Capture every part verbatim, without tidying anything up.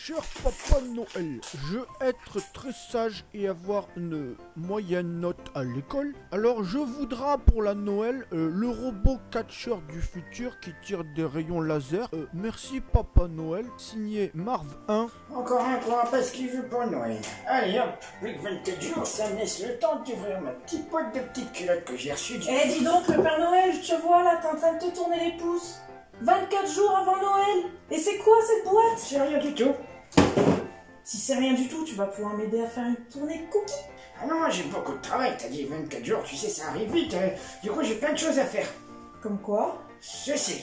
Cher Papa Noël, je veux être très sage et avoir une moyenne note à l'école. Alors je voudrais pour la Noël euh, le robot catcheur du futur qui tire des rayons laser. Euh, merci Papa Noël, signé Marv un. Encore un quoi, parce qu'il veut pour Noël. Allez hop, plus que vingt-quatre jours, ça me laisse le temps d'ouvrir ma petite boîte de petites culottes que j'ai reçue. Eh dis donc, le Père Noël, je te vois là, t'es en train de te tourner les pouces. vingt-quatre jours avant Noël. Et c'est quoi cette boîte? C'est rien du tout. Si c'est rien du tout, tu vas pouvoir m'aider à faire une tournée cookie. Ah non, j'ai beaucoup de travail, t'as dit vingt-quatre jours, tu sais, ça arrive vite. euh, Du coup, j'ai plein de choses à faire. Comme quoi? Ceci.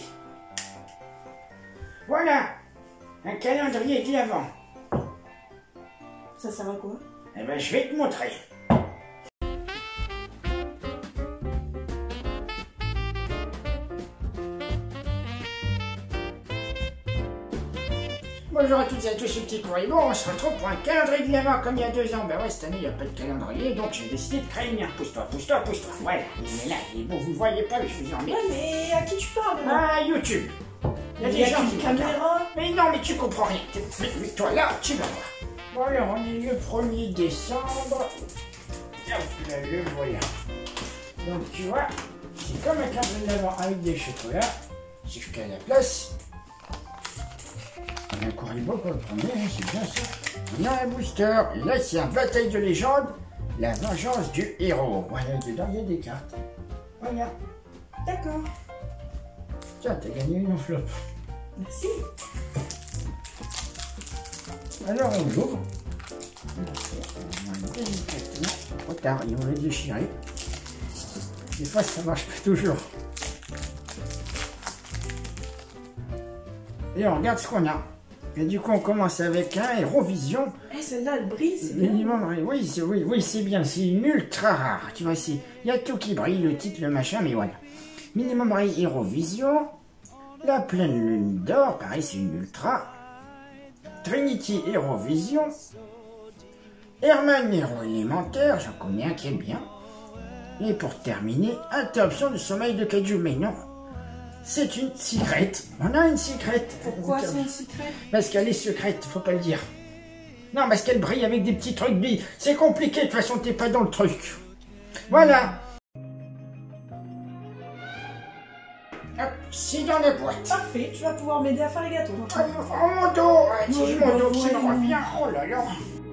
Voilà, un calendrier de l'Avent. Ça sert à quoi? Eh ben, je vais te montrer. Bonjour à toutes et à tous, ce petit courrier. Bon, on se retrouve pour un calendrier de l'Avent comme il y a deux ans. Ben ouais, cette année, il n'y a pas de calendrier, donc j'ai décidé de créer le mien. Pousse-toi, pousse-toi, pousse-toi. Voilà, il est là, il est beau, vous le voyez pas, mais je vous en mets. Ouais, mais à qui tu parles là? Ah, YouTube. Il y a Il des y a gens qu'une qui me caméra. regardent. Mais non, mais tu comprends rien. Mais, mais toi là, tu vas voir. Bon alors, on est le premier décembre. Hop là, le voilà. Donc tu vois, c'est comme un calendrier de l'Avent avec des chocolats. Sauf qu'à la place, on a un courrier beau pour le premier, hein, c'est bien ça. On a un booster. Et là, c'est un bataille de légende. La vengeance du héros. Voilà, dedans, il y a des cartes. Voilà. D'accord. Tiens, t'as gagné une enveloppe. Merci. Alors on l'ouvre. Délicatement. Trop tard, ils vont le déchirer. Des fois ça marche pas toujours. Et on regarde ce qu'on a. Et du coup on commence avec un Hérovision. Eh, celle-là, elle brille, c'est bien. Minimum, oui, c'est oui, oui, c'est bien, c'est une ultra rare. Tu vois, il y a tout qui brille, le titre, le machin, mais voilà. Minimum Ray Hérovision. La pleine lune d'or, pareil, c'est une ultra. Trinity Hérovision. Herman Héros élémentaire, j'en connais un qui est bien. Et pour terminer, interruption du sommeil de Kaiju. Mais non, c'est une secrète. On a une secrète. Pourquoi c'est une secrète? Parce qu'elle est secrète, faut pas le dire. Non, parce qu'elle brille avec des petits trucs billes. C'est compliqué, de toute façon, t'es pas dans le truc. Voilà. Hop, c'est dans la boîte. Parfait, tu vas pouvoir m'aider à faire les gâteaux. Oh, oh, mon dos, ah, Oui, c'est mon bah, dos qui me voyons. revient. Oh là là.